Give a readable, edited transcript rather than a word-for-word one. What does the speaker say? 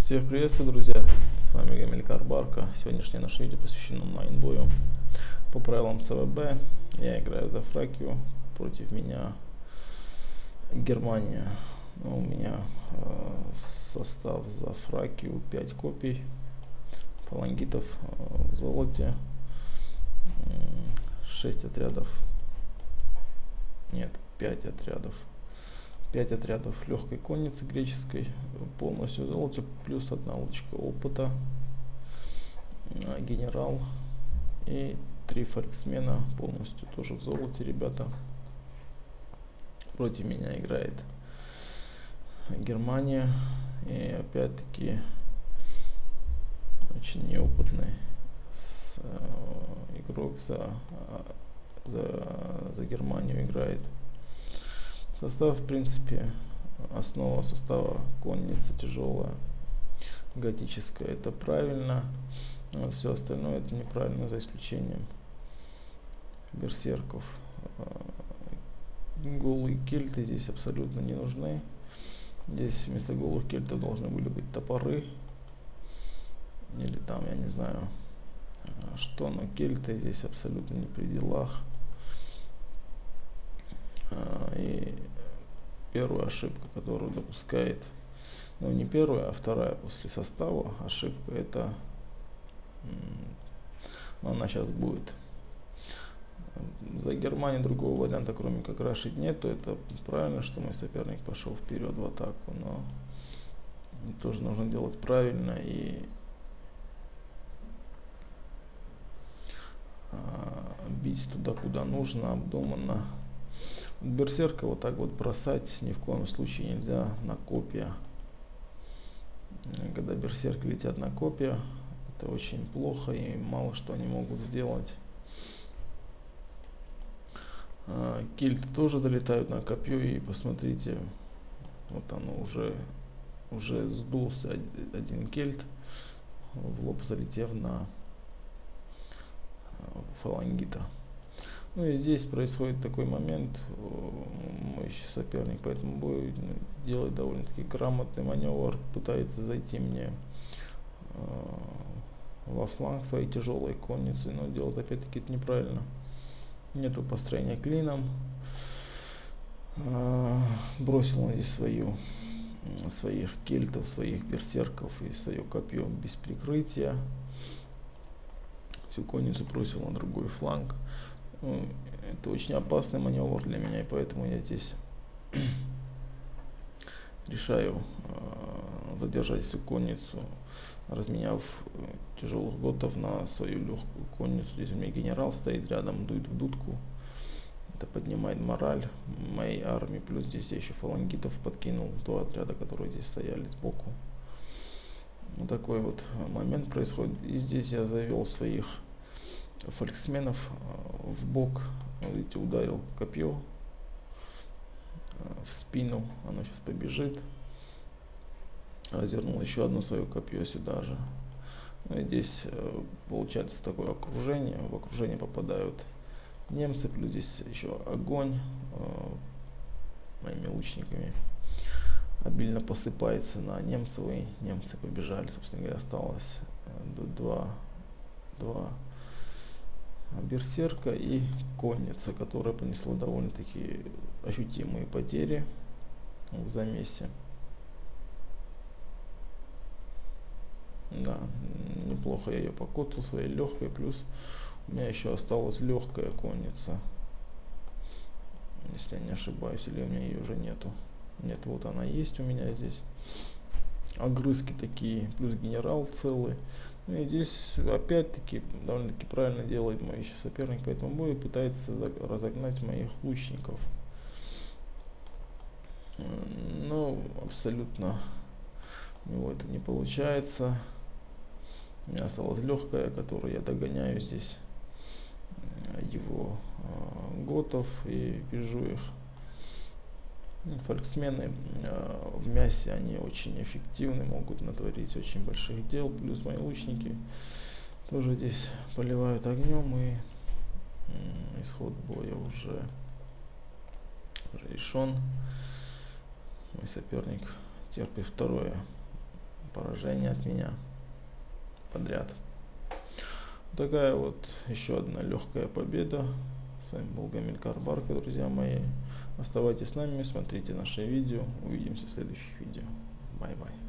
Всех приветствую, друзья! С вами Гамилькар Барка. Сегодняшнее наше видео посвящено онлайн-бою по правилам ЦВБ. Я играю за Фракию, против меня Германия. У меня состав за Фракию 5 копий, фалангитов в золоте, 6 отрядов, нет, 5 отрядов. 5 отрядов легкой конницы греческой, полностью в золоте, плюс 1 лодочка опыта, генерал и 3 фольксмена, полностью тоже в золоте, ребята. Против меня играет Германия, и опять-таки очень неопытный игрок за Германию играет. Состав, в принципе, основа состава конница тяжелая, готическая, это правильно, а все остальное это неправильно, за исключением берсерков. Голые кельты здесь абсолютно не нужны. Здесь вместо голых кельтов должны были быть топоры, или там, я не знаю что, но кельты здесь абсолютно не при делах. И первая ошибка, которую допускает, ну не первая, а вторая после состава ошибка, это она сейчас будет. За Германией другого варианта, кроме как рашить, нету. Это правильно, что мой соперник пошел вперед в атаку, но тоже нужно делать правильно и бить туда, куда нужно, обдуманно. Берсерка вот так вот бросать ни в коем случае нельзя на копья. Когда берсерки летят на копья, это очень плохо и мало что они могут сделать. Кельты тоже залетают на копье, и посмотрите, вот оно уже сдулся один кельт, в лоб залетев на фалангита. Ну и здесь происходит такой момент, мой соперник по этому бою делает довольно-таки грамотный маневр, пытается зайти мне во фланг своей тяжелой конницы, но делает опять-таки это неправильно. Нету построения клином, бросил он здесь своих кельтов, своих берсерков и свое копье без прикрытия, всю конницу бросил на другой фланг. Это очень опасный маневр для меня, и поэтому я здесь решаю задержать всю конницу, разменяв тяжелых готов на свою легкую конницу. Здесь у меня генерал стоит рядом, дует в дудку. Это поднимает мораль моей армии. Плюс здесь я еще фалангитов подкинул, до отряда, которые здесь стояли сбоку. Вот такой вот момент происходит. И здесь я завел своих фольксменов в бок. Видите, ударил копье в спину, оно сейчас побежит. Развернул еще одно свое копье сюда же. Ну и здесь получается такое окружение. В окружение попадают немцы, плюс здесь еще огонь моими лучниками обильно посыпается на немцев, и немцы побежали. Собственно говоря, осталось два берсерка и конница, которая понесла довольно-таки ощутимые потери в замесе. Да, неплохо я ее покотил своей легкой, плюс у меня еще осталась легкая конница, если я не ошибаюсь, или у меня ее уже нету. Нет, вот она есть у меня здесь. Огрызки такие, плюс генерал целый. Ну и здесь опять-таки довольно-таки правильно делает мой еще соперник по этому бою, пытается разогнать моих лучников. Но абсолютно у него это не получается. У меня осталась легкая, которую я догоняю здесь его готов и вижу их. Фольксмены в мясе, они очень эффективны, могут натворить очень больших дел. Плюс мои лучники тоже здесь поливают огнем, и исход боя уже решен. Мой соперник терпит второе поражения от меня подряд. Такая вот еще одна легкая победа. С вами был Гамилькар Барка, друзья мои. Оставайтесь с нами, смотрите наши видео. Увидимся в следующих видео. Бай-бай.